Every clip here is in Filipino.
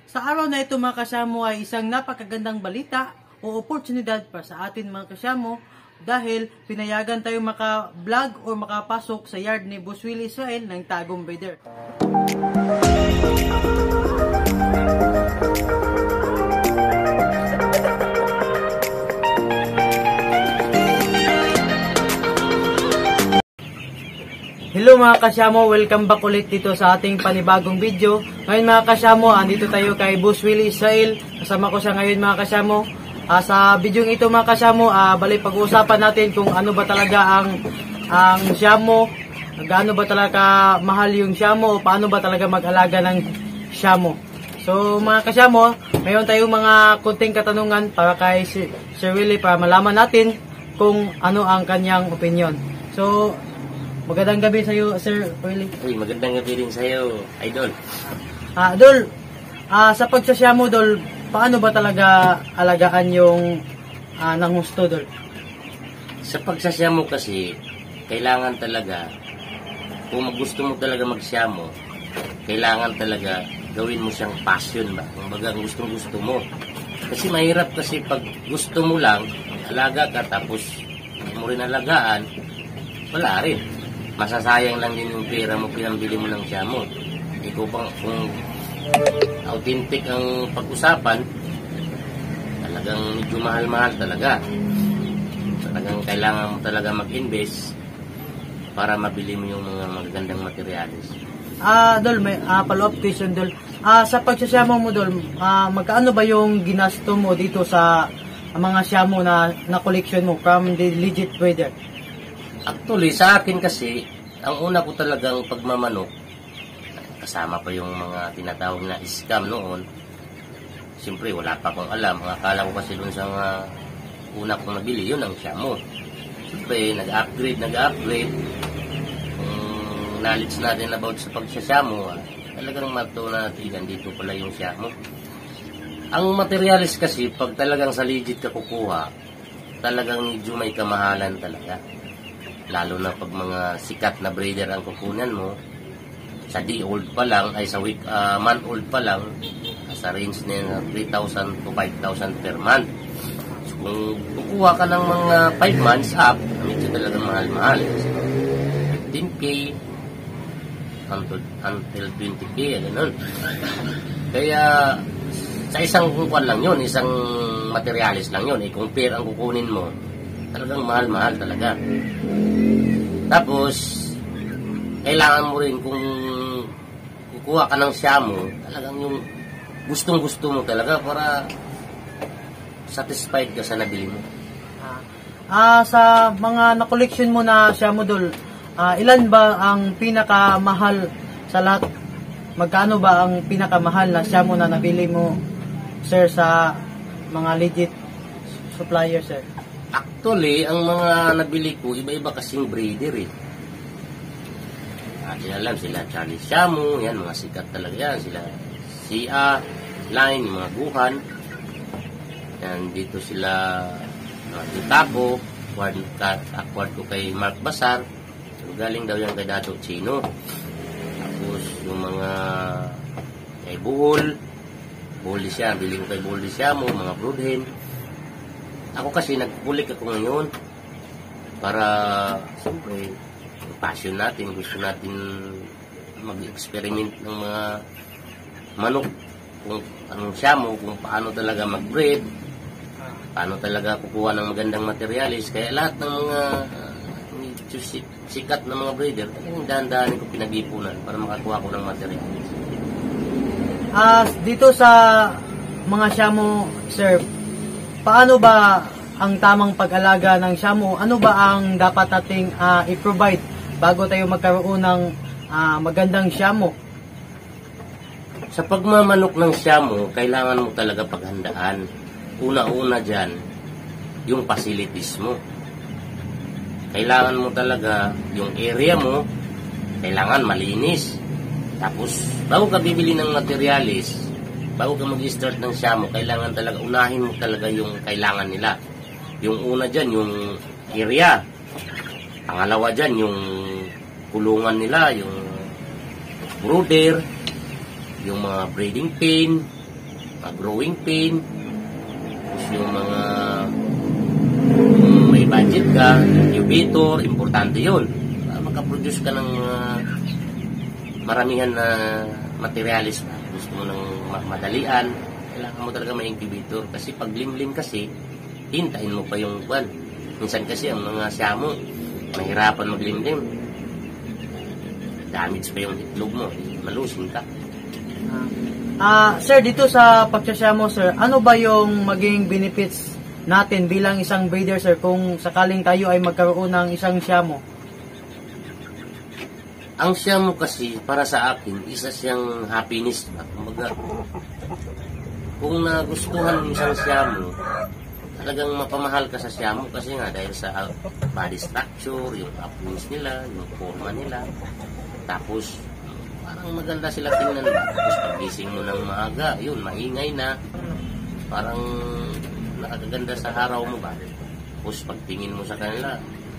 Sa araw na ito mga kasyamo ay isang napakagandang balita o oportunidad para sa atin mga kasyamo dahil pinayagan tayo maka-vlog o makapasok sa yard ni Boss Willie Israel ng Tagum Breeder. Hello mga kasyamo, welcome back ulit dito sa ating panibagong video. Ngayon mga kasyamo, andito tayo kay Boss Willie Israel. Kasama ko siya ngayon mga kasyamo. Sa video ito mga kasyamo, bali pag-uusapan natin kung ano ba talaga ang syamo, gaano ba talaga mahal yung syamo, o paano ba talaga mag-alaga ng syamo. So mga kasyamo, mayroon tayong mga kunting katanungan para kay Sir Willie para malaman natin kung ano ang kanyang opinion. So magandang gabi sa iyo, Sir Willie. Uy, magandang gabi din sa iyo, Idol. Dol, sa pagsasyamo, Dol, paano ba talaga alagaan yung ng husto, Dol? Sa pagsasyamo kasi, kailangan talaga, kung gusto mo talaga magsyamo, kailangan talaga gawin mo siyang passion ba? Kung baga gusto mo. Kasi mahirap kasi pag gusto mo lang, alaga ka tapos hindi mo rin alagaan, wala rin. Masasayang lang din yung pera mo, pinambili mo ng syamo. Ikaw bang kung authentic ang pag-usapan, talagang medyo mahal-mahal talaga. Talagang kailangan mo talaga mag-invest para mabili mo yung mga magagandang materialis. Dol, may follow-up question, Dol. Sa pagsasyamo mo, Dol, magkaano ba yung ginasto mo dito sa mga syamo na collection mo from the legit breeder? Actually, sa akin kasi, ang una ko talagang pagmamanok, kasama pa yung mga tinatawag na scam noon. Siyempre, wala pa akong alam. Ang akala ko kasi doon sa una kong nabili, yun ang syamo. Siyempre, nag-upgrade. Kung knowledge natin about sa pagsasyamo, talagang matunatigan dito pala yung syamo. Ang materialis kasi, pag talagang sa legit ka kukuha, talagang medyo may kamahalan talaga. Lalo na pag mga sikat na breeder ang kukunan mo, sa day-old pa lang, ay sa month-old pa lang, sa range na 3,000 to 5,000 per month. So, kung kukuha ka ng mga 5 months up, medyo talaga mahal-mahal. 15K until 20K, ganun. Kaya, sa isang kukuhan lang yun, isang materialis lang yun, kung pair ang kukunin mo, talagang mahal-mahal talaga. Tapos, kailangan mo rin kung kukuha ka ng syamo, talagang yung gustong-gusto mo talaga para satisfied ka sa nabili mo. Sa mga na-collection mo na syamo, Dol, ilan ba ang pinakamahal sa lahat? Magkano ba ang pinakamahal na syamo na nabili mo, sir, sa mga legit supplier, sir? Actually, ang mga nabili ko, iba-iba kasing breeder eh. Alam sila Charlie Syamo, yan, mga sikat talaga yan. Sila Sia, Line, yung mga Guhan. Yan, dito sila Titago, acquired ko kay Mark Basar. So, galing daw yan kay Dato Chino. Tapos, yung mga kay Buhol di siya, bili ko kay Buhol di Syamo, mga Broodhen. Ako kasi nagpulik ako ngayon para siyempre passion natin, gusto natin mag-experiment ng mga manok kung anong syamo, kung paano talaga mag-breed, paano talaga kukuha ng magandang materialis. Kaya lahat ng mga sikat na mga breeder, talagang dahan-dahan ko pinag-ipunan para makakuha ko ng materialis. Dito sa mga syamo, sir, paano ba ang tamang pag-alaga ng syamo? Ano ba ang dapat nating i-provide bago tayo magkaroon ng magandang syamo? Sa pagmamanok ng syamo, kailangan mo talaga paghandaan. Una-una dyan, yung facilities mo. Kailangan mo talaga yung area mo, kailangan malinis. Tapos, bago ka bibili ng materialis, bago ka mag-start ng syamo, kailangan talaga, unahin mo talaga yung kailangan nila. Yung una dyan, yung area. Pangalawa dyan, yung kulungan nila, yung brooder, yung mga breeding pen, growing pain, tapos yung mga may budget ka, incubator, importante yun. Makaproduce ka ng maramihan na materialis. Gusto mo ng madalian, kailangan mo talaga may incubator. Kasi pag limlim kasi, hintayin mo pa yung kwan. Minsan kasi ang mga siyamo, mahirapan maglimlim. Damage pa yung itlog mo, malusin ka. Sir, dito sa pagsasamo, sir, ano ba yung maging benefits natin bilang isang breeder, sir, kung sakaling tayo ay magkaroon ng isang siyamo? Ang siyamo kasi, para sa akin, isa siyang happiness. Kumbaga, kung nagustuhan mo isang siyamo, talagang mapamahal ka sa siyamo kasi nga dahil sa body structure, yung appearance nila, yung forma nila. Tapos, parang maganda sila tingnan ba. Tapos pagising mo ng maaga, yun, maingay na. Parang nakaganda sa araw mo ba. Tapos pagtingin mo sa kanila,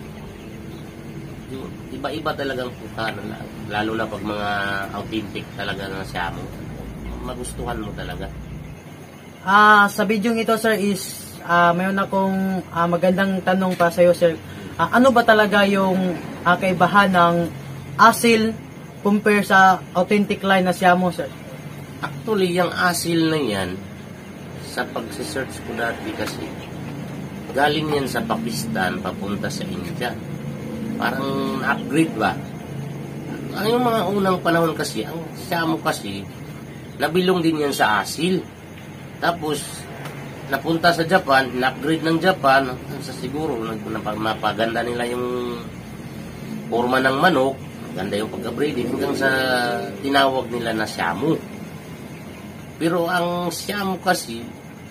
yun, iba-iba talagang puta. Lalo na pag mga authentic talaga na siyamo. Magustuhan mo talaga. Sa video ito, sir, is mayroon akong magandang tanong pa sa iyo, sir. Ano ba talaga yung kaibahan ng asil compare sa authentic line na siyamo, sir? Actually, yung asil na yan, sa pagsisearch ko dati kasi, galing yan sa Pakistan, papunta sa India. Parang upgrade ba? Ang yung mga unang panahon kasi, ang siyamo kasi, nabilong din yan sa asil. Tapos, napunta sa Japan, na-upgrade ng Japan, sa siguro, mapaganda nila yung forma ng manok, ganda yung pagka-breeding hanggang sa tinawag nila na siyamo. Pero ang siyamo kasi,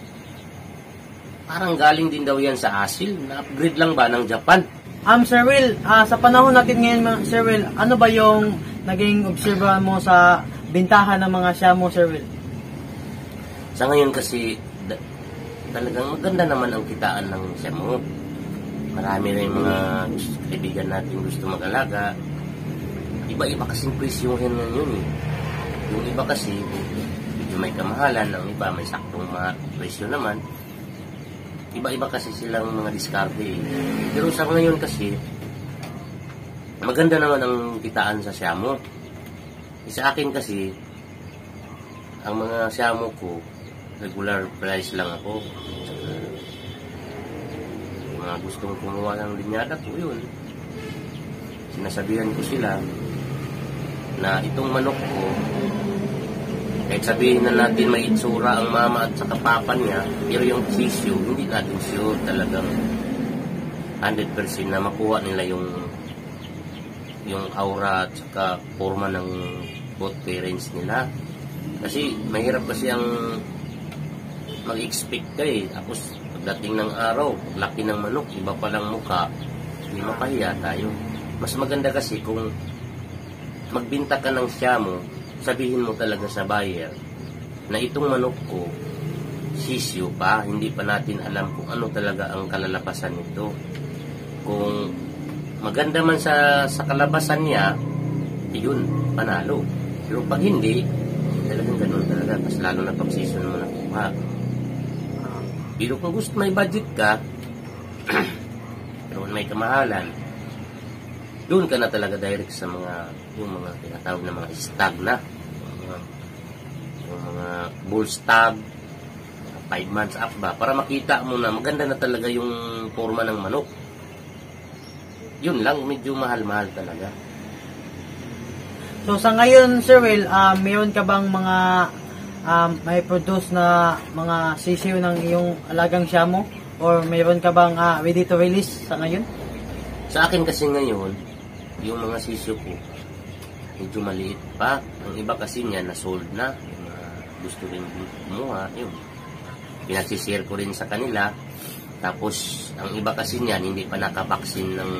parang galing din daw yan sa asil. Na-upgrade lang ba ng Japan? Sir Will, sa panahon natin ngayon, Sir Will, ano ba yung naging obserbahan mo sa bintahan ng mga siyamo, Sir Will? Sa ngayon kasi, talagang maganda naman ang kitaan ng siyamo. Marami na yung mga kaibigan natin gusto mag-alaga. Iba-iba kasing presyohin na yun eh. Yung iba kasi, yung may kamahalan, ang iba may saktong presyo naman. Iba-iba kasi silang mga diskarte eh. Pero sa ngayon kasi, maganda naman ang kitaan sa siyamo. Sa akin kasi, ang mga siyamo ko, regular price lang ako. Saka, mga gustong kumuha ng linyada ko, yun. Sinasabihan ko sila, na itong manok ko, kahit sabihin na natin may itsura ang mama at saka papa niya, pero yung tissue, hindi natin sure talagang 100% na makuha nila yung aura at saka forma ng both parents nila. Kasi mahirap kasi ang mag-expect ka eh. Tapos pagdating ng araw, paglaki ng manok, iba palang mukha, hindi mapahiya tayo. Mas maganda kasi kung magbinta ka ng siyamo, sabihin mo talaga sa buyer na itong manok ko, sisyo pa, hindi pa natin alam kung ano talaga ang kalalabasan nito. Kung maganda man sa kalabasan niya, yun, panalo. Pero pag hindi, talagang ganun talaga. Mas lalo na pag season mo nakuha. Pero kung gusto may budget ka, pero may kamahalan, doon ka na talaga direct sa yung mga tinatawag na mga stag na. Yung mga bull stag, 5 months up ba, para makita mo na maganda na talaga yung forma ng manok. Yun lang, medyo mahal-mahal talaga. So sa ngayon, Sir Will, mayroon ka bang mga may produce na mga sisiw ng iyong alagang siyamo? Or mayroon ka bang ready to release sa ngayon? Sa akin kasi ngayon, yung mga sisyo ko, medyo maliit pa. Ang iba kasi niya, na-sold na. Yung gusto rin kumuha, yun. Pinagsishare ko rin sa kanila. Tapos, ang iba kasi niyan, hindi pa nakabaksin ng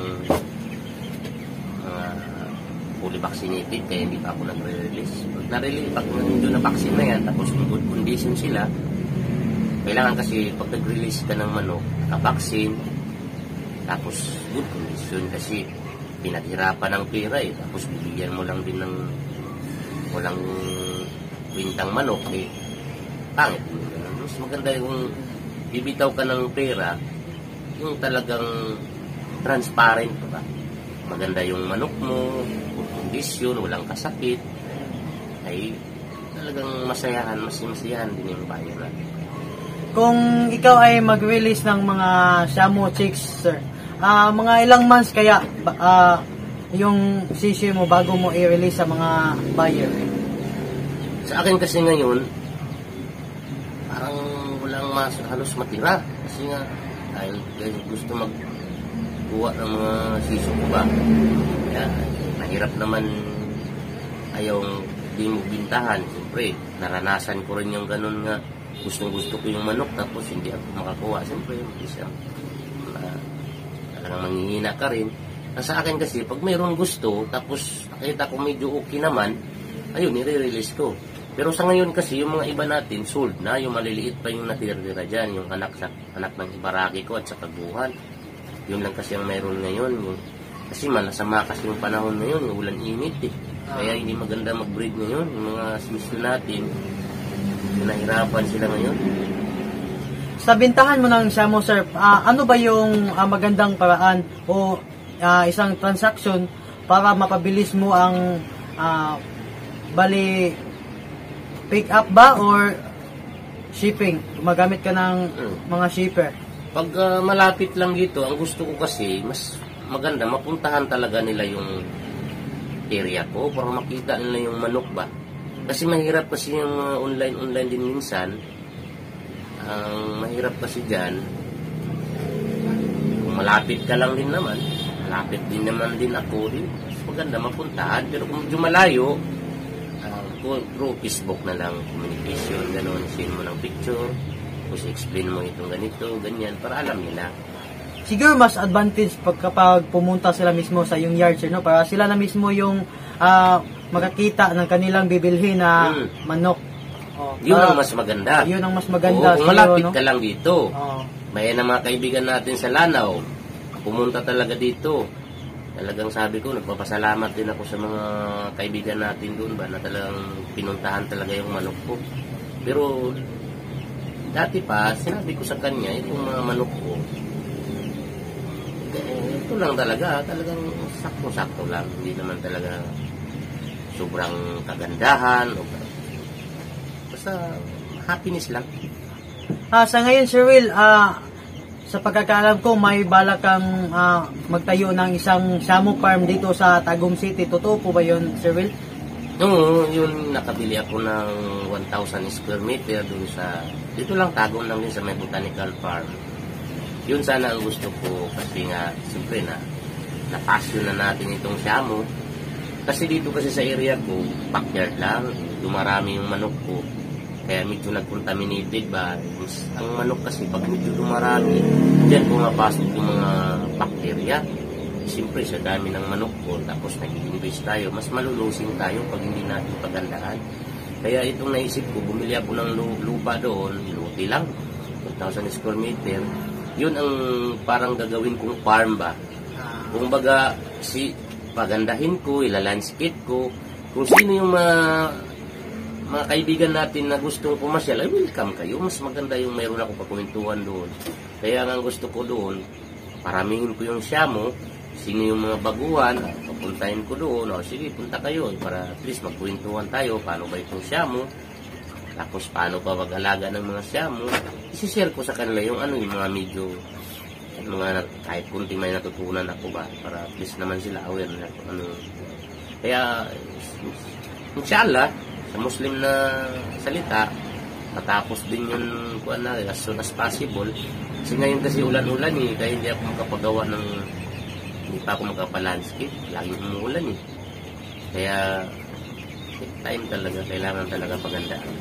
fully vaccinated, kaya hindi pa ako nagre-release. Pag medyo na-vaccine na yan, tapos in good condition sila, kailangan kasi pag nag-release ka ng manok, nakabaksin, tapos good condition kasi pinaghirapan ng pera eh. Tapos bibigyan mo lang din ng walang kwintang manok eh. pangit. Mas maganda yung bibitaw ka ng pera, yung talagang transparent, ba? Maganda yung manok mo, kondisyon, walang kasakit, ay talagang masiyahan din yung bayan natin. Kung ikaw ay mag-release ng mga Shamo chicks, sir, mga ilang months kaya yung sisyo mo bago mo i-release sa mga buyer? Sa akin kasi ngayon, parang walang halos matira. Kasi nga, dahil gusto magkuha ng mga sisyo ko ba. Kaya, mahirap naman ayaw di mo bintahan. Siyempre, naranasan ko rin yung ganun nga. Gusto ko yung manok tapos hindi ako makakuha. Siyempre, isang talagang manghihina ka rin. Sa akin kasi, pag mayroong gusto, tapos nakita ko medyo okay naman, ayun, nire-release ko. Pero sa ngayon kasi, yung mga iba natin, sold na, yung maliliit pa yung natira-tira dyan, yung anak ng ibaraki ko at sa kaguhan. Yun lang kasi ang mayroon ngayon. Kasi malasama kasi yung panahon ngayon, yung ulan init eh. Kaya hindi maganda mag-breed ngayon. Yung mga sisyo natin, nahirapan sila ngayon. Sa bintahan mo ng Shamo, sir, ano ba yung magandang paraan o isang transaction para mapabilis mo ang bali pick up ba or shipping? Gumagamit ka ng mga shipper? Pag malapit lang dito, ang gusto ko kasi mas maganda, mapuntahan talaga nila yung area ko para makita nila yung manok ba. Kasi mahirap kasi yung online din minsan. Ang mahirap kasi dyan, kung malapit ka lang din naman, malapit din naman din ako din, maganda mapuntahan. Pero kung medyo malayo, through Facebook na lang, communication, gano'n, send mo ng picture, tapos explain mo itong ganito, ganyan, para alam nila. Siguro mas advantage kapag pumunta sila mismo sa yung yard, sir, no? Para sila na mismo yung makakita ng kanilang bibilhin na manok. Yun ang mas maganda. Yun ang mas maganda. Kung malapit ka lang dito. May na mga kaibigan natin sa Lanao, pumunta talaga dito. Talagang sabi ko, nagpapasalamat din ako sa mga kaibigan natin doon ba na talagang pinuntahan talaga yung manok ko. Pero dati pa, sinabi ko sa kanya, itong mga manok ko, ito lang talaga, talagang sakto-sakto lang. Hindi naman talaga sobrang kagandahan o basta happiness lang. Sa ngayon, Sir Will, sa pagkakaalam ko, may balak kang magtayo ng isang Shamo farm dito sa Tagum City. Totoo po ba yun, Sir Will? Oo, yun, nakabili ako ng 1,000 square meter dun sa, dito lang, Tagum lang din sa may botanical farm. Yun sana ang gusto ko kasi nga, siyempre na-passion na natin itong Shamo. Kasi dito kasi sa area ko, backyard lang, dumarami yung manok ko. Kaya medyo nag-contaminated ba. Ang manok kasi pag medyo dumarami, dyan pumapasok yung mga bacteria. Siyempre sa dami ng manok ko, tapos nag-invest tayo, mas malulusin tayo pag hindi natin pagandaan. Kaya itong naisip ko, bumili ako ng lupa doon, luti lang, 1,000 square meter. Yun ang parang gagawin kong farm ba. Kung baga, pagandahin ko, ilalandscape ko, kung sino yung mga kaibigan natin na gustong pumasyal, ay welcome kayo. Mas maganda yung mayroon ako pakumentuhan doon. Kaya ang gusto ko doon, paramihin ko yung Shamo, sino yung mga baguhan, papuntahin ko doon, o sige, punta kayo, para at least magkuwentuhan tayo, paano ba itong Shamo, tapos paano pa mag-alaga ng mga Shamo, isi-share ko sa kanila yung yung mga medyo, kahit kunti may natutunan ako ba, para at least naman sila aware na Kaya, inshallah, sa Muslim na salita, matapos din yun as soon as possible. Kasi ngayon kasi ulan-ulan kaya hindi ako makapagawa hindi pa ako magpapalandscape, laging umuulan Kaya time talaga, kailangan talaga pagandaan.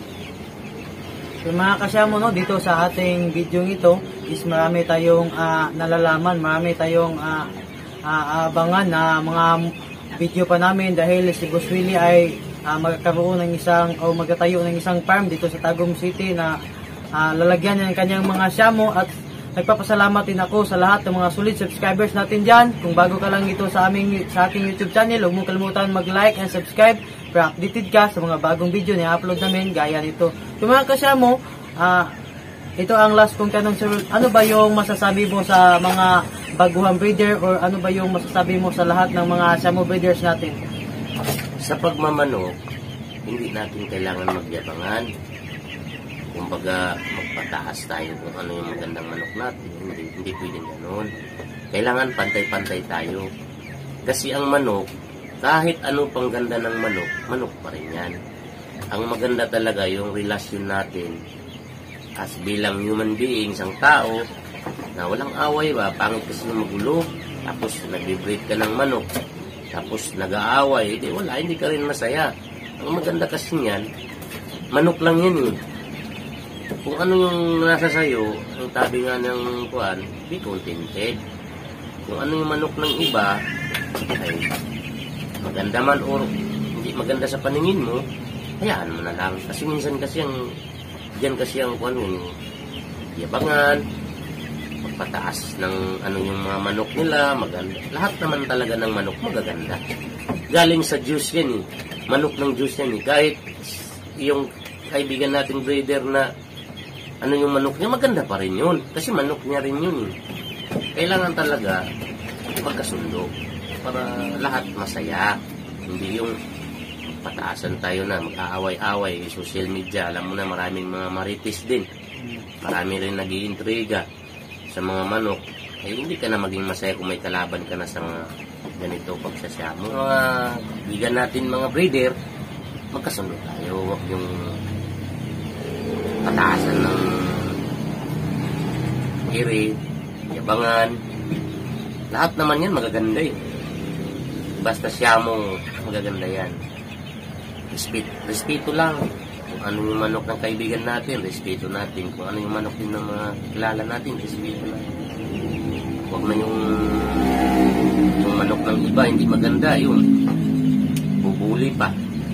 So mga kasyamo, dito sa ating video ito is marami tayong nalalaman, marami tayong abangan na mga video pa namin dahil si Boss Willie ay magkakaroon ng magtatayo ng isang farm dito sa Tagum City na lalagyan niya ng kanyang mga Shamo. At nagpapasalamat din ako sa lahat ng mga solid subscribers natin dyan. Kung bago ka lang dito sa ating YouTube channel, huwag mo kalimutan mag-like and subscribe para updated ka sa mga bagong video na i-upload namin gaya nito. So mga kasyamo, ito ang last kong tanong, sir. Ano ba yung masasabi mo sa mga baguhang breeder or ano ba yung masasabi mo sa lahat ng mga Shamo breeders natin? Sa pagmamanok, hindi natin kailangan magyabangan. Kumbaga, magpataas tayo kung ano yung magandang manok natin. Hindi pwedeng ganoon. Kailangan pantay-pantay tayo. Kasi ang manok, kahit ano pang ganda ng manok, manok pa rin yan. Ang maganda talaga yung relasyon natin as bilang human being, isang tao, na walang away ba, pangit kasi magulo, tapos nag-breed ka ng manok, tapos nag-aaway, wala, hindi ka rin masaya. Ang maganda kasi niyan, manok lang yan eh. Kung ano yung nasa sayo, ang tabi nga ng kuwan, be contented. Kung ano yung manok ng iba, ay maganda man o hindi maganda sa paningin mo, hayaan mo na lang. Kasi minsan kasi diyan kasi ang kuwan yung yabangan, magpataas ng ano yung mga manok nila, maganda. Lahat naman talaga ng manok magaganda. Galing sa juice yan eh. Manok ng juice yan eh. Kahit yung kaibigan nating breeder na ano yung manok niya, maganda pa rin yun. Kasi manok niya rin yun eh. Kailangan talaga magkasundo para lahat masaya. Hindi yung pataasan tayo na mag-aaway-away, social media, alam mo na maraming mga marites din. Marami rin nag-iintriga sa mga manok. Eh, hindi ka na maging masaya kung may kalaban ka na sa mga ganito pagsasamo. Mga bigan natin mga breeder, magkasundo tayo. Huwag yung pataasan ng iri, yabangan. Lahat naman yan magaganda eh. Basta siya mo magaganda yan. Respeto lang. Kung ano yung manok ng kaibigan natin, respeto natin. Kung ano yung manok din ng mga kilala natin, respeto natin. Huwag na yung manok ng iba, hindi maganda, yun. Bubuli pa.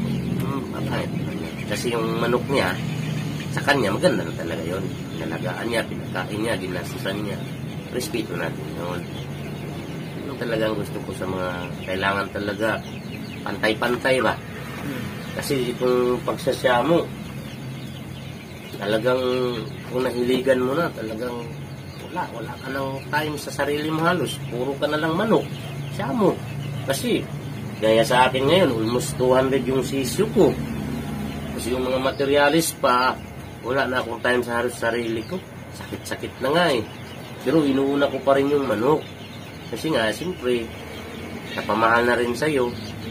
Kasi yung manok niya, sa kanya, maganda na talaga yun. Pinalagaan niya, pinakain niya, ginasusan niya. Respeto natin yun. Yun talagang gusto ko sa mga kailangan talaga pantay-pantay ba? Kasi itong pagsasamo, talagang kung nahiligan mo na, talagang wala ka ng time sa sarili mo halos. Puro ka na lang manok, siyamo. Kasi, gaya sa akin ngayon, almost 200 yung sisyo ko. Kasi yung mga materialis pa, wala na akong time sa halos sarili ko. Sakit-sakit na nga eh. Pero inuuna ko pa rin yung manok. Kasi nga, siyempre, napamahal na rin sa'yo.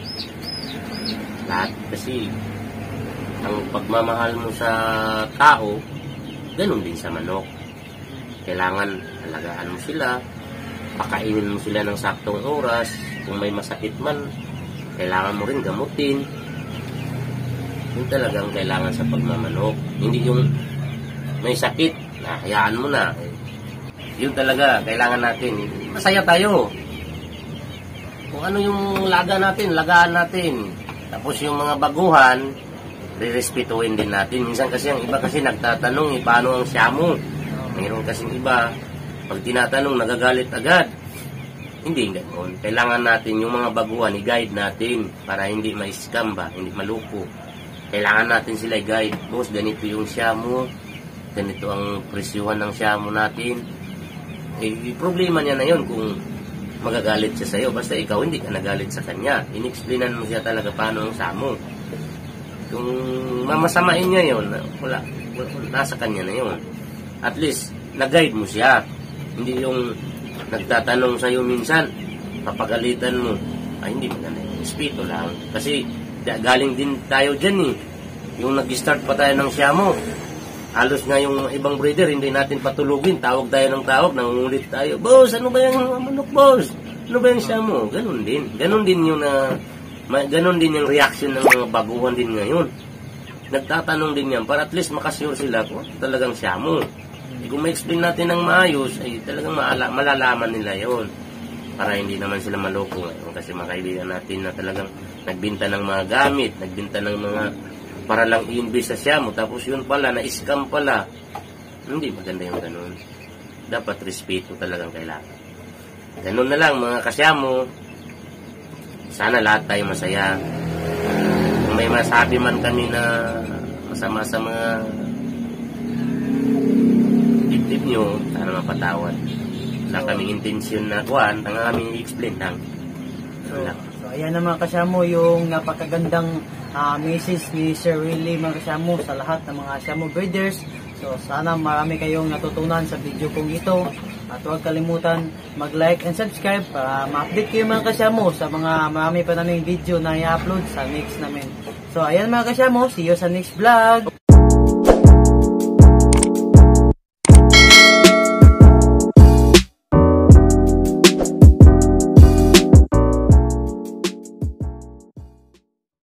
Lahat kasi ang pagmamahal mo sa tao, ganun din sa manok. Kailangan alagaan mo sila, pakainin mo sila ng saktong oras. Kung may masakit man, kailangan mo rin gamutin. Yun talagang kailangan sa pagmamanok. Hindi yung may sakit, hayaan mo na. Yun talaga, kailangan natin. Masaya tayo. Kung ano yung laga natin, lagaan natin. Tapos yung mga baguhan, rirespetuhin din natin. Minsan kasi ang iba kasi nagtatanong, paano ang siyamo? Mayroon kasing iba, pag tinatanong, nagagalit agad. Hindi ganoon. Kailangan natin yung mga baguhan, i-guide natin para hindi ma-scam ba, hindi maluko. Kailangan natin sila i-guide. Boss, ganito yung siyamo, ganito ang presyuhan ng siyamo natin. Eh, problema niya na yun kung magagalit siya sa'yo. Basta ikaw hindi ka nagalit sa kanya. In-explainan mo siya talaga paano ang samo. Kung mamasamain niya yun, wala, nasa kanya na yun. At least, nag-guide mo siya. Hindi yung nagtatanong sa'yo minsan, papagalitan mo. Ay, hindi maganda. Respeto lang. Kasi, galing din tayo dyan eh. Yung nag-start pa tayo ng siyamo. Halos nga yung ibang breeder, hindi natin patulugin. Tawag tayo ng tawag, nangungulit tayo. Boss, ano ba yung manok, boss? Ano ba yung siyamo? Ganon din. Ganon din yung ganon din yung reaction ng mga baguhan din ngayon. Nagtatanong din yan para at least makasure sila kung talagang siyamo. Kung ma-explain natin ng maayos, ay talagang malalaman nila yon. Para hindi naman sila maloko ngayon. Kasi mga kaibigan natin na talagang nagbinta ng mga gamit, nagbinta ng mga para lang i-invest sa siyamo, tapos yun pala, na-scam pala. Hindi maganda yung ganun. Dapat respeto talagang kailangan. Ganun na lang mga kasyamo. Sana lahat tayo masaya. Kung may masabi man kami na masama sa mga mapatawad. Wala kaming intensyon na kuhan, ang aming i-explain lang. So ayan na mga kasyamo, yung napakagandang message ni Sir Willie mga kasyamo sa lahat ng mga kasyamo breeders. So sana marami kayong natutunan sa video kong ito. At huwag kalimutan mag-like and subscribe para ma-update kayo mga kasyamo sa mga marami pa naming video na i-upload sa next namin. So ayan mga kasyamo, see you sa next vlog!